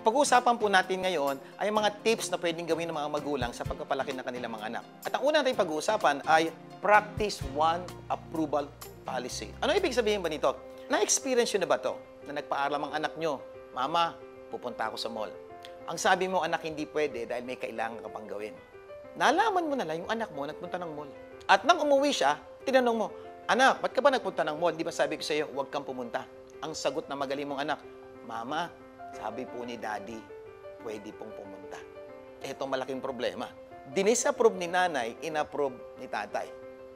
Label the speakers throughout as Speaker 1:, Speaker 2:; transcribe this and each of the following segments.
Speaker 1: pag-uusapan po natin ngayon ay mga tips na pwedeng gawin ng mga magulang sa pagpapalaki ng kanilang mga anak. At ang una natin pag-uusapan ay practice one approval policy. Ano ibig sabihin ba nito? Na-experience nyo na ba to? Na nagpaalam ang anak nyo, Mama, pupunta ako sa mall. Ang sabi mo, anak, hindi pwede dahil may kailangan ka pang gawin. Nalaman mo na lang yung anak mo nagpunta ng mall. At nang umuwi siya, tinanong mo, anak, ba't ka ba nagpunta ng mall? Di ba sabi ko sa iyo, huwag kang pumunta. Ang sagot na magaling mong anak, Mama, sabi po ni Daddy, pwede pong pumunta. Ito malaking problema. Dinisapprove ni nanay, inapprove ni tatay.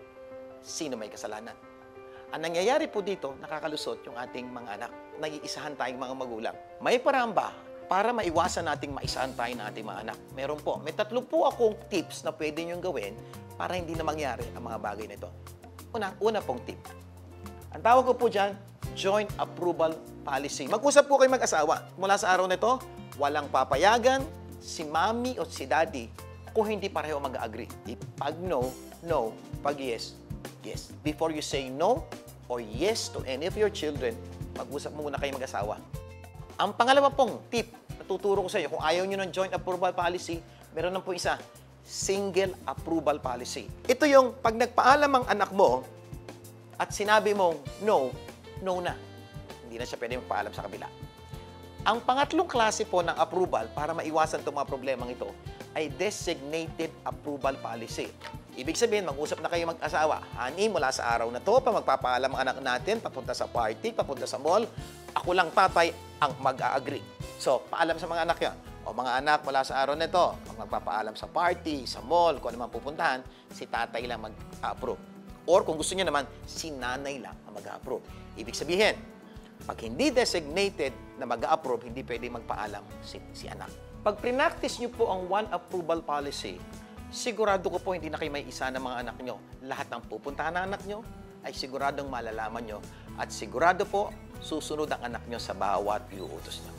Speaker 1: Sino may kasalanan? Ang nangyayari po dito, nakakalusot yung ating mga anak. Nag-iisahan tayong mga magulang. May paraan ba para maiwasan nating maisahan tayo ng ating mga anak? Meron po. May 3 po akong tips na pwede niyong gawin para hindi na mangyari ang mga bagay na ito. Una pong tip. Ang tawag ko po dyan, joint approval policy. Mag-usap po kayo mag-asawa. Mula sa araw na ito, walang papayagan si Mami o si Daddy kung hindi pareho mag-agree. Pag no, no. Pag yes, yes. Before you say no or yes to any of your children, mag-usap muna kayo mag-asawa. Ang pangalawa pong tip na tuturo ko sa iyo, kung ayaw nyo ng joint approval policy, meron na po isa, single approval policy. Ito yung pag nagpaalam ang anak mo at sinabi mong no, no na. Hindi na siya pwede magpaalam sa kabila. Ang pangatlong klase po ng approval para maiwasan itong mga problemang ito ay designated approval policy. Ibig sabihin, mag-usap na kayo mag-asawa. Honey, mula sa araw na to, pa magpapaalam ang anak natin, papunta sa party, papunta sa mall, ako lang tatay ang mag-a-agree. So, paalam sa mga anak yan. O mga anak, mula sa araw na to, magpapaalam sa party, sa mall, kung ano man pupuntahan, si tatay lang mag-approve. Or kung gusto niya naman, si nanay lang ang mag-approve. Ibig sabihin, pag hindi designated na mag-approve, hindi pwede magpaalam si anak. Pag practice niyo po ang one approval policy, sigurado ko po hindi na kayo may isa ng mga anak nyo. Lahat ng pupuntahan ng anak nyo ay siguradong malalaman nyo at sigurado po susunod ang anak nyo sa bawat iuutos nyo.